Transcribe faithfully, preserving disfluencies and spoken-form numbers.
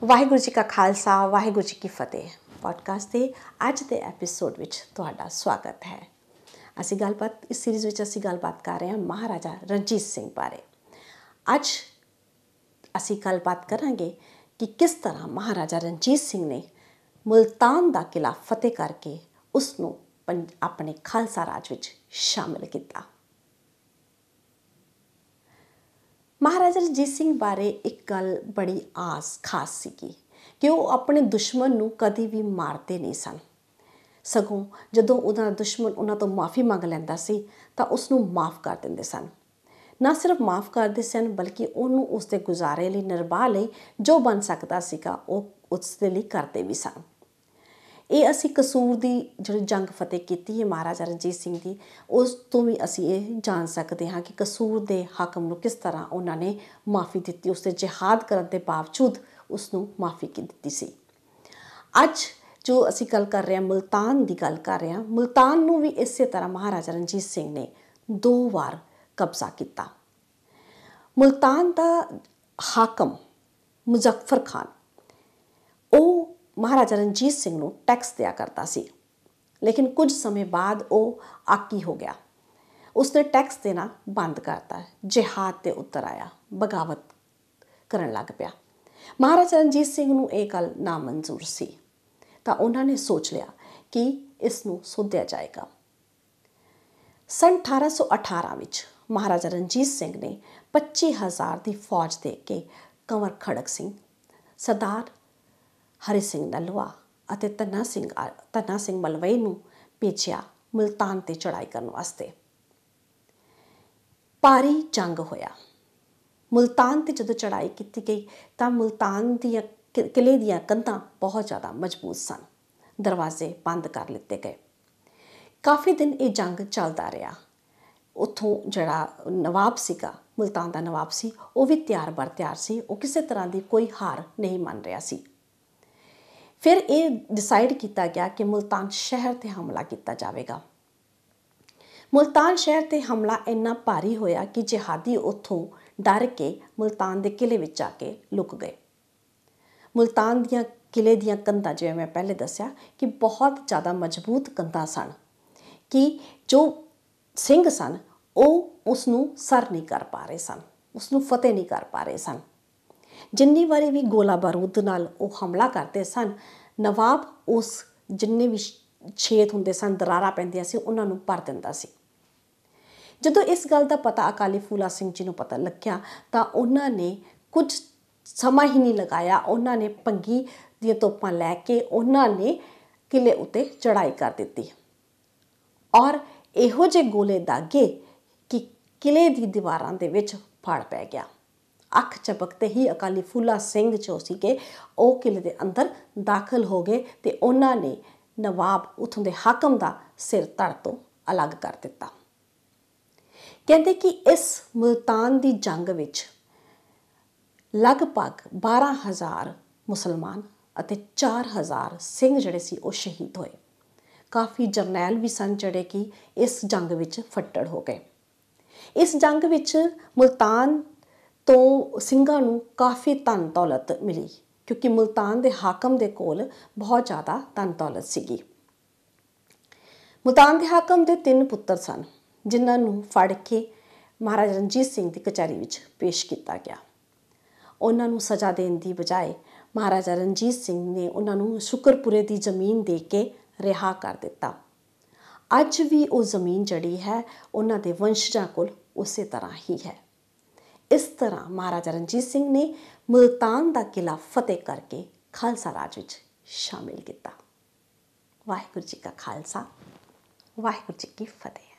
ਵਾਹਿਗੁਰੂ ਜੀ ਕਾ ਖਾਲਸਾ ਵਾਹਿਗੁਰੂ ਜੀ ਕੀ ਫਤਿਹ। ਪੋਡਕਾਸਟ ਦੇ ਅੱਜ ਦੇ ਐਪੀਸੋਡ ਵਿੱਚ ਤੁਹਾਡਾ ਸਵਾਗਤ ਹੈ। ਅਸੀਂ ਗੱਲਬਾਤ ਇਸ ਸੀਰੀਜ਼ ਵਿੱਚ ਅਸੀਂ ਗੱਲਬਾਤ ਕਰ ਰਹੇ ਹਾਂ ਮਹਾਰਾਜਾ ਰਣਜੀਤ ਸਿੰਘ ਬਾਰੇ। ਅੱਜ ਅਸੀਂ ਗੱਲਬਾਤ ਕਰਾਂਗੇ ਕਿ ਕਿਸ ਤਰ੍ਹਾਂ ਮਹਾਰਾਜਾ ਰਣਜੀਤ ਸਿੰਘ ਨੇ ਮੁਲਤਾਨ ਦਾ ਕਿਲ੍ਹਾ ਫਤਿਹ ਕਰਕੇ ਉਸ ਨੂੰ ਪੰਜ ਆਪਣੇ ਖਾਲਸਾ ਰਾਜ ਵਿੱਚ ਸ਼ਾਮਿਲ ਕੀਤਾ। ਮਹਾਰਾਜਾ ਰਣਜੀਤ ਸਿੰਘ ਬਾਰੇ ਇੱਕ ਗੱਲ ਬੜੀ ਆਸ ਖਾਸ ਸੀਗੀ ਕਿ ਉਹ ਆਪਣੇ ਦੁਸ਼ਮਣ ਨੂੰ ਕਦੇ ਵੀ ਮਾਰਦੇ ਨਹੀਂ ਸਨ। ਸਗੋਂ ਜਦੋਂ ਉਹਨਾਂ ਦਾ ਦੁਸ਼ਮਣ ਉਹਨਾਂ ਤੋਂ ਮਾफ़ੀ ਮੰਗ ਲੈਂਦਾ ਸੀ ਤਾਂ ਉਸ ਨੂੰ ਮਾफ़ ਕਰ ਦਿੰਦੇ ਸਨ। ਨਾ ਸਿਰਫ ਮਾफ़ ਕਰਦੇ ਸਨ ਬਲਕਿ ਉਹਨੂੰ ਉਸ ਦੇ ਗੁਜ਼ਾਰੇ ਲਈ ਨਿਰਬਾਹ ਲਈ ਜੋ ਬਣ ਸਕਦਾ ਸੀਗਾ ਉਹ ਉਸ ਦੇ ਲਈ ਕਰਦੇ ਵੀ ਸਨ। ਇਹ ਅਸੀਂ ਕਸੂਰ ਦੀ ਜਿਹੜੀ ਜੰਗ ਫਤਿਹ ਕੀਤੀ ਹੈ ਮਹਾਰਾਜਾ ਰਣਜੀਤ ਸਿੰਘ ਦੀ, ਉਸ ਤੋਂ ਵੀ ਅਸੀਂ ਇਹ ਜਾਣ ਸਕਦੇ ਹਾਂ ਕਿ ਕਸੂਰ ਦੇ ਹਾਕਮ ਨੂੰ ਕਿਸ ਤਰ੍ਹਾਂ ਉਹਨਾਂ ਨੇ ਮਾफ़ੀ ਦਿੱਤੀ। ਉਸ 'ਤੇ ਜਿਹਾਦ ਕਰਨ ਦੇ ਬਾਵਜੂਦ ਉਸ ਨੂੰ ਮਾफ़ੀ ਦਿੱਤੀ ਸੀ। ਅੱਜ ਜੋ ਅਸੀਂ ਗੱਲ ਕਰ ਰਹੇ ਹਾਂ ਮੁਲਤਾਨ ਦੀ ਗੱਲ ਕਰ ਰਹੇ ਹਾਂ, ਮੁਲਤਾਨ ਨੂੰ ਵੀ ਇਸੇ ਤਰ੍ਹਾਂ ਮਹਾਰਾਜਾ ਰਣਜੀਤ ਸਿੰਘ ਨੇ ਦੋ ਵਾਰ ਕਬਜ਼ਾ ਕੀਤਾ। ਮੁਲਤਾਨ ਦਾ ਹਾਕਮ ਮੁਜ਼ੱਫਰ ਖਾਨ ਉਹ ਮਹਾਰਾਜਾ ਰਣਜੀਤ ਸਿੰਘ ਨੂੰ ਟੈਕਸ ਦਿਆ ਕਰਦਾ ਸੀ, ਲੇਕਿਨ ਕੁਝ ਸਮੇਂ ਬਾਅਦ ਉਹ ਆਕੀ ਹੋ ਗਿਆ। ਉਸਨੇ ਟੈਕਸ ਦੇਣਾ ਬੰਦ ਕਰਤਾ, ਜਿਹਾਦ 'ਤੇ ਉਤਰ ਆਇਆ, ਬਗਾਵਤ ਕਰਨ ਲੱਗ ਪਿਆ। ਮਹਾਰਾਜਾ ਰਣਜੀਤ ਸਿੰਘ ਨੂੰ ਇਹ ਗੱਲ ਨਾਮਨਜ਼ੂਰ ਸੀ ਤਾਂ ਉਹਨਾਂ ਨੇ ਸੋਚ ਲਿਆ ਕਿ ਇਸ ਨੂੰ ਸੋਧਿਆ ਜਾਏਗਾ। ਸੰਨ ਅਠਾਰਾਂ ਸੌ ਅਠਾਰਾਂ ਵਿੱਚ ਮਹਾਰਾਜਾ ਰਣਜੀਤ ਸਿੰਘ ਨੇ ਪੱਚੀ ਹਜ਼ਾਰ ਦੀ ਫੌਜ ਦੇ ਕੇ ਕੰਵਰ ਖੜਕ ਸਿੰਘ, ਸਰਦਾਰ ਹਰੀ ਸਿੰਘ ਨਲੂਆ ਅਤੇ ਧੰਨਾ ਸਿੰਘ ਧੰਨਾ ਸਿੰਘ ਮਲਵਈ ਨੂੰ ਭੇਜਿਆ ਮੁਲਤਾਨ 'ਤੇ ਚੜ੍ਹਾਈ ਕਰਨ ਵਾਸਤੇ। ਭਾਰੀ ਜੰਗ ਹੋਇਆ। ਮੁਲਤਾਨ 'ਤੇ ਜਦੋਂ ਚੜ੍ਹਾਈ ਕੀਤੀ ਗਈ ਤਾਂ ਮੁਲਤਾਨ ਦੀਆਂ ਕਿਲ੍ਹੇ ਦੀਆਂ ਕੰਧਾਂ ਬਹੁਤ ਜ਼ਿਆਦਾ ਮਜ਼ਬੂਤ ਸਨ, ਦਰਵਾਜ਼ੇ ਬੰਦ ਕਰ ਲਿੱਤੇ ਗਏ। ਕਾਫੀ ਦਿਨ ਇਹ ਜੰਗ ਚੱਲਦਾ ਰਿਹਾ। ਉੱਥੋਂ ਜਿਹੜਾ ਨਵਾਬ ਸੀਗਾ, ਮੁਲਤਾਨ ਦਾ ਨਵਾਬ ਸੀ, ਉਹ ਵੀ ਤਿਆਰ ਬਰ ਤਿਆਰ ਸੀ। ਉਹ ਕਿਸੇ ਤਰ੍ਹਾਂ ਦੀ ਕੋਈ ਹਾਰ ਨਹੀਂ ਮੰਨ ਰਿਹਾ ਸੀ। ਫਿਰ ਇਹ ਡਿਸਾਈਡ ਕੀਤਾ ਗਿਆ ਕਿ ਮੁਲਤਾਨ ਸ਼ਹਿਰ 'ਤੇ ਹਮਲਾ ਕੀਤਾ ਜਾਵੇਗਾ। ਮੁਲਤਾਨ ਸ਼ਹਿਰ 'ਤੇ ਹਮਲਾ ਇੰਨਾ ਭਾਰੀ ਹੋਇਆ ਕਿ ਜਿਹਾਦੀ ਉੱਥੋਂ ਡਰ ਕੇ ਮੁਲਤਾਨ ਦੇ ਕਿਲ੍ਹੇ ਵਿੱਚ ਆ ਕੇ ਲੁਕ ਗਏ। ਮੁਲਤਾਨ ਦੀਆਂ ਕਿਲ੍ਹੇ ਦੀਆਂ ਕੰਧਾਂ, ਜਿਵੇਂ ਮੈਂ ਪਹਿਲੇ ਦੱਸਿਆ ਕਿ ਬਹੁਤ ਜ਼ਿਆਦਾ ਮਜ਼ਬੂਤ ਕੰਧਾਂ ਸਨ ਕਿ ਜੋ ਸਿੰਘ ਸਨ ਉਹ ਉਸ ਨੂੰ ਸਰ ਨਹੀਂ ਕਰ ਪਾ ਰਹੇ ਸਨ, ਉਸ ਨੂੰ ਫਤਿਹ ਨਹੀਂ ਕਰ ਪਾ ਰਹੇ ਸਨ। ਜਿੰਨੀ ਵਾਰੀ ਵੀ ਗੋਲਾ ਬਾਰੂਦ ਨਾਲ ਉਹ ਹਮਲਾ ਕਰਦੇ ਸਨ, ਨਵਾਬ ਉਸ ਜਿੰਨੇ ਵੀ ਛੇਦ ਹੁੰਦੇ ਸਨ, ਦਰਾਰਾਂ ਪੈਂਦੀਆਂ ਸੀ, ਉਹਨਾਂ ਨੂੰ ਭਰ ਦਿੰਦਾ ਸੀ। ਜਦੋਂ ਇਸ ਗੱਲ ਦਾ ਪਤਾ ਅਕਾਲੀ ਫੂਲਾ ਸਿੰਘ ਜੀ ਨੂੰ ਪਤਾ ਲੱਗਿਆ ਤਾਂ ਉਹਨਾਂ ਨੇ ਕੁਝ ਸਮਾਂ ਹੀ ਨਹੀਂ ਲਗਾਇਆ, ਉਹਨਾਂ ਨੇ ਭੰਗੀ ਦੀਆਂ ਤੋਪਾਂ ਲੈ ਕੇ ਉਹਨਾਂ ਨੇ ਕਿਲ੍ਹੇ ਉੱਤੇ ਚੜ੍ਹਾਈ ਕਰ ਦਿੱਤੀ ਔਰ ਇਹੋ ਜਿਹੇ ਗੋਲੇ ਦਾਗੇ ਕਿ ਕਿਲ੍ਹੇ ਦੀ ਦੀਵਾਰਾਂ ਦੇ ਵਿੱਚ ਫੜ ਪੈ ਗਿਆ। ਅੱਖ ਝਪਕਦੇ ਹੀ ਅਕਾਲੀ ਫੂਲਾ ਸਿੰਘ ਜੋ ਸੀਗੇ ਉਹ ਕਿਲ੍ਹੇ ਦੇ ਅੰਦਰ ਦਾਖਲ ਹੋ ਗਏ ਅਤੇ ਉਹਨਾਂ ਨੇ ਨਵਾਬ ਉੱਥੋਂ ਦੇ ਹਾਕਮ ਦਾ ਸਿਰ ਧੜ ਤੋਂ ਅਲੱਗ ਕਰ ਦਿੱਤਾ। ਕਹਿੰਦੇ ਕਿ ਇਸ ਮੁਲਤਾਨ ਦੀ ਜੰਗ ਵਿੱਚ ਲਗਭਗ ਬਾਰਾਂ ਹਜ਼ਾਰ ਮੁਸਲਮਾਨ ਅਤੇ ਚਾਰ ਹਜ਼ਾਰ ਸਿੰਘ ਜਿਹੜੇ ਸੀ ਉਹ ਸ਼ਹੀਦ ਹੋਏ। ਕਾਫੀ ਜਰਨੈਲ ਵੀ ਸਨ ਜਿਹੜੇ ਕਿ ਇਸ ਜੰਗ ਵਿੱਚ ਫੱਟੜ ਹੋ ਗਏ। ਇਸ ਜੰਗ ਵਿੱਚ ਮੁਲਤਾਨ ਤੋਂ ਸਿੰਘਾਂ ਨੂੰ ਕਾਫੀ ਧਨ ਦੌਲਤ ਮਿਲੀ ਕਿਉਂਕਿ ਮੁਲਤਾਨ ਦੇ ਹਾਕਮ ਦੇ ਕੋਲ ਬਹੁਤ ਜ਼ਿਆਦਾ ਧਨ ਦੌਲਤ ਸੀਗੀ। ਮੁਲਤਾਨ ਦੇ ਹਾਕਮ ਦੇ ਤਿੰਨ ਪੁੱਤਰ ਸਨ ਜਿਨ੍ਹਾਂ ਨੂੰ ਫੜ ਕੇ ਮਹਾਰਾਜਾ ਰਣਜੀਤ ਸਿੰਘ ਦੀ ਕਚਹਿਰੀ ਵਿੱਚ ਪੇਸ਼ ਕੀਤਾ ਗਿਆ। ਉਹਨਾਂ ਨੂੰ ਸਜ਼ਾ ਦੇਣ ਦੀ ਬਜਾਏ ਮਹਾਰਾਜਾ ਰਣਜੀਤ ਸਿੰਘ ਨੇ ਉਹਨਾਂ ਨੂੰ ਸ਼ੁਕਰਪੁਰੇ ਦੀ ਜ਼ਮੀਨ ਦੇ ਕੇ ਰਿਹਾ ਕਰ ਦਿੱਤਾ। ਅੱਜ ਵੀ ਉਹ ਜ਼ਮੀਨ ਜਿਹੜੀ ਹੈ ਉਹਨਾਂ ਦੇ ਵੰਸ਼ਜਾਂ ਕੋਲ ਉਸੇ ਤਰ੍ਹਾਂ ਹੀ ਹੈ। ਇਸ ਤਰ੍ਹਾਂ ਮਹਾਰਾਜਾ ਰਣਜੀਤ ਸਿੰਘ ਨੇ ਮੁਲਤਾਨ ਦਾ ਕਿਲ੍ਹਾ ਫਤਿਹ ਕਰਕੇ ਖਾਲਸਾ ਰਾਜ ਵਿੱਚ ਸ਼ਾਮਿਲ ਕੀਤਾ। ਵਾਹਿਗੁਰੂ ਜੀ ਕਾ ਖਾਲਸਾ ਵਾਹਿਗੁਰੂ ਜੀ ਕੀ ਫਤਿਹ।